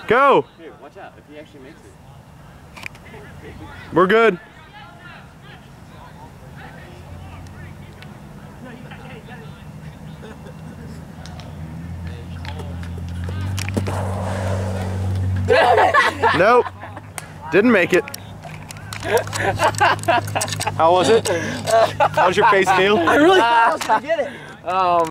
Go. Here, watch out. If he actually makes it. We're good. Nope. Didn't make it. How was it? How's your face feel? I really thought I was gonna get it.